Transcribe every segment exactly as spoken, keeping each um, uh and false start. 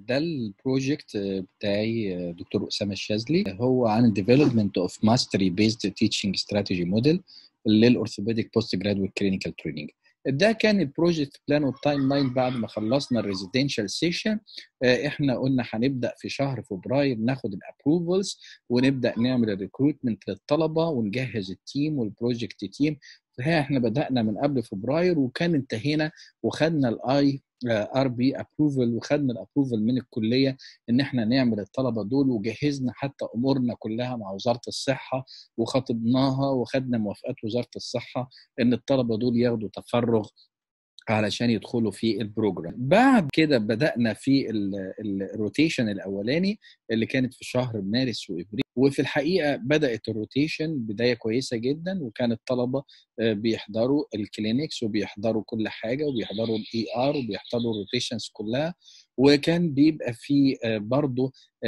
ده البروجكت بتاعي دكتور أسامة الشاذلي، هو عن development of mastery based teaching strategy model للأورثوبيديك بوست جرادويت كلينيكال تريننج. ده كان البروجكت بلان والتايم لاين بعد ما خلصنا الريزيدنشال سيشن. احنا قلنا هنبدا في شهر فبراير ناخد الابروفلز ونبدا نعمل الريكروتمنت للطلبه ونجهز التيم والبروجكت تيم. احنا بدانا من قبل فبراير وكان انتهينا وخدنا الاي ار بي ابروفل وخدنا الابروفل من الكليه ان احنا نعمل الطلبه دول، وجهزنا حتى امورنا كلها مع وزاره الصحه وخطبناها وخدنا موافقات وزاره الصحه ان الطلبه دول ياخدوا تفرغ علشان يدخلوا في البروجرام. بعد كده بدأنا في الروتيشن الأولاني اللي كانت في شهر مارس وإبريل، وفي الحقيقة بدأت الروتيشن بداية كويسة جدا، وكان الطلبة بيحضروا الكلينيكس وبيحضروا كل حاجة وبيحضروا الاي ار وبيحضروا الروتيشنز كلها، وكان بيبقى في برضو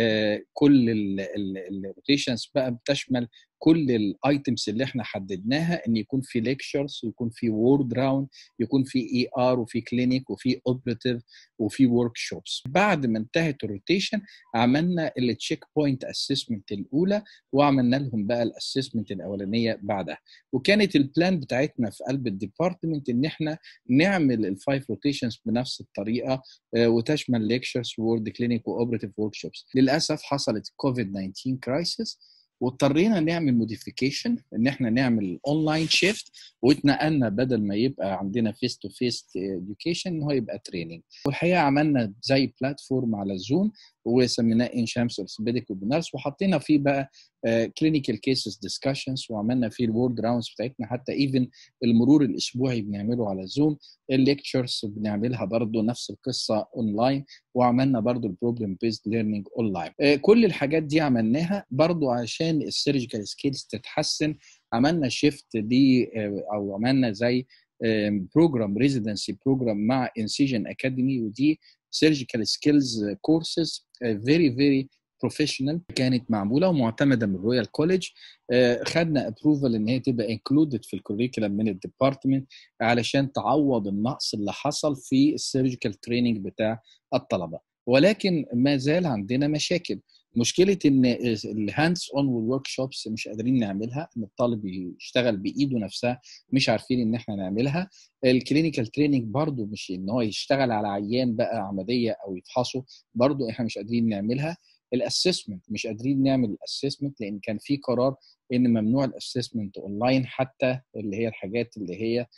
كل الروتيشنز بقى بتشمل كل الايتمز اللي احنا حددناها، ان يكون في ليكتشرز، يكون في وورد راوند، يكون في اي ار وفي كلينيك وفي اوبريتيف وفي ورك شوبس. بعد ما انتهت الروتيشن عملنا التشيك بوينت اسسمنت الاولى وعملنا لهم بقى الاسسمنت الاولانيه بعدها، وكانت البلان بتاعتنا في قلب الديبارتمنت ان احنا نعمل الفايف روتيشنز بنفس الطريقه وتشمل ليكتشرز وورد كلينيك واوبريتيف ورك شوبس. للاسف حصلت كوفيد تسعة عشر كرايسيس واضطرينا نعمل موديفيكيشن ان احنا نعمل اونلاين شيفت، واتنقلنا بدل ما يبقى عندنا فيس تو فيس اديوكيشن ان هو يبقى تريننج. والحقيقه عملنا زي بلاتفورم على الزوم وسميناه ان شامس اورثوبيديك وبنرس، وحطينا فيه بقى كلينيكال كيسز ديسكشنز، وعملنا فيه الورد راوندز بتاعتنا، حتى ايفن المرور الاسبوعي بنعمله على زوم، الليكتشرز بنعملها برضو نفس القصه اونلاين، وعملنا برضو البروبلم بيزد ليرنينج اونلاين. كل الحاجات دي عملناها برضو عشان السيرجيكال سكيلز تتحسن. عملنا شيفت دي او عملنا زي بروجرام ريزيدنسي بروجرام مع انسيجن اكاديمي، ودي سيرجيكال سكيلز كورسز فيري فيري بروفيشنال، كانت معموله ومعتمده من رويال كوليدج. خدنا ابروفال ان هي تبقى انكلودد في الكوريكولم من الديبارتمنت علشان تعوض النقص اللي حصل في السيرجيكال تريننج بتاع الطلبه. ولكن ما زال عندنا مشاكل. مشكله ان الهاندز اون والورك شوبس مش قادرين نعملها، ان الطالب يشتغل بايده نفسها مش عارفين ان احنا نعملها. الكلينيكال تريننج برضو مش ان هو يشتغل على عيان بقى عمليه او يفحصه، برضو احنا مش قادرين نعملها. الاسسمنت مش قادرين نعمل الاسسمنت لان كان في قرار ان ممنوع الاسسمنت اونلاين، حتى اللي هي الحاجات اللي هي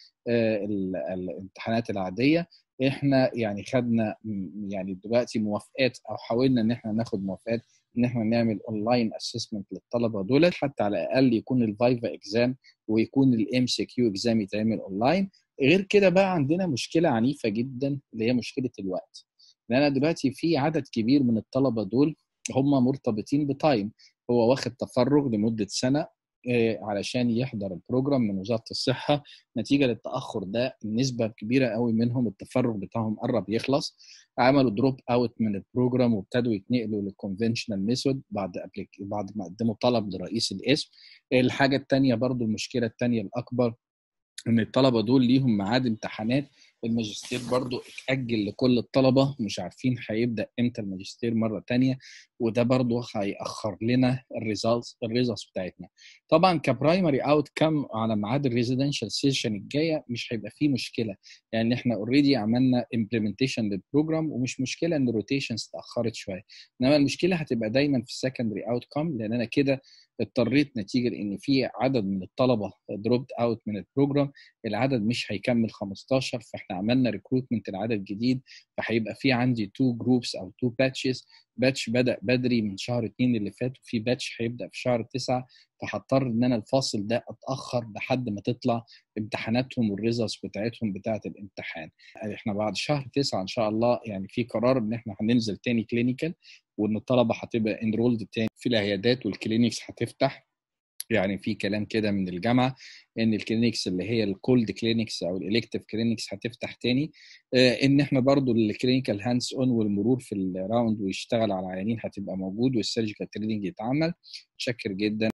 الامتحانات العاديه. احنا يعني خدنا يعني دلوقتي موافقات او حاولنا ان احنا ناخد موافقات ان احنا نعمل اونلاين اسسمنت للطلبه دول، حتى على الاقل يكون الفايفا اكزام ويكون الام سي كيو اكزام يتعمل اونلاين. غير كده بقى عندنا مشكله عنيفه جدا اللي هي مشكله الوقت، لان انا دلوقتي في عدد كبير من الطلبه دول هم مرتبطين بتايم، هو واخد تفرغ لمده سنه علشان يحضر البروجرام من وزاره الصحه. نتيجه للتاخر ده النسبه كبيره قوي منهم التفرغ بتاعهم قرب يخلص، عملوا دروب اوت من البروجرام وابتدوا يتنقلوا للكونفنشنال ميثود بعد بعد ما قدموا طلب لرئيس القسم. الحاجه الثانيه برضو المشكله الثانيه الاكبر ان الطلبه دول ليهم ميعاد امتحانات الماجستير برضو اتأجل لكل الطلبة، مش عارفين هيبدأ امتى الماجستير مرة تانية، وده برضو هيأخر لنا الريزالتس الريزالتس بتاعتنا. طبعا كبرايمري اوت كم على ميعاد الريزيدنشال سيشن الجاية مش هيبقى فيه مشكلة، يعني احنا اوريدي عملنا امبلمنتيشن للبروجرام، ومش مشكلة ان الروتيشنز اتأخرت شوية، انما المشكلة هتبقى دايما في السكندري اوت كم، لان انا كده اضطريت نتيجة ان في عدد من الطلبة دروبت اوت من البروجرام، العدد مش هيكمل خمستاشر، فاحنا عملنا ريكروتمنت لعدد جديد، فهيبقى في عندي تو جروبس او تو باتشز، باتش بدأ بدري من شهر اتنين اللي فات وفي باتش هيبدأ في شهر تسعة، فهضطر ان انا الفاصل ده اتأخر لحد ما تطلع امتحاناتهم والريزلتس بتاعتهم بتاعت الامتحان. احنا بعد شهر تسعة ان شاء الله يعني في قرار ان احنا هننزل تاني كلينيكال، وان الطلبه هتبقى انرولد تاني في العيادات والكلينيكس هتفتح. يعني في كلام كده من الجامعه ان الكلينيكس اللي هي الكولد كلينيكس او الالكتيف كلينيكس هتفتح تاني، ان احنا برضو الكلينيكال هاندز اون والمرور في الراوند ويشتغل على العيانين هتبقى موجود، والسيرجيكال تريننج يتعمل. متشكر جدا.